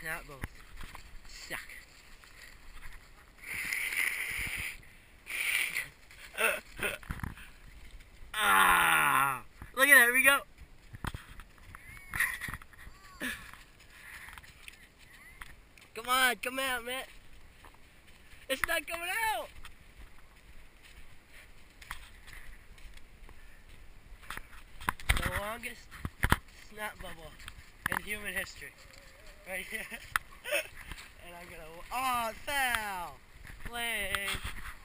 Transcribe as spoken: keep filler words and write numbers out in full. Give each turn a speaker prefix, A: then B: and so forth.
A: snap bubbles. Suck. Ah! Look at that, here we go. Come on, come out, man. It's not coming out. The longest snap bubble in human history. Right here. And I'm gonna, oh, it fell. Lame.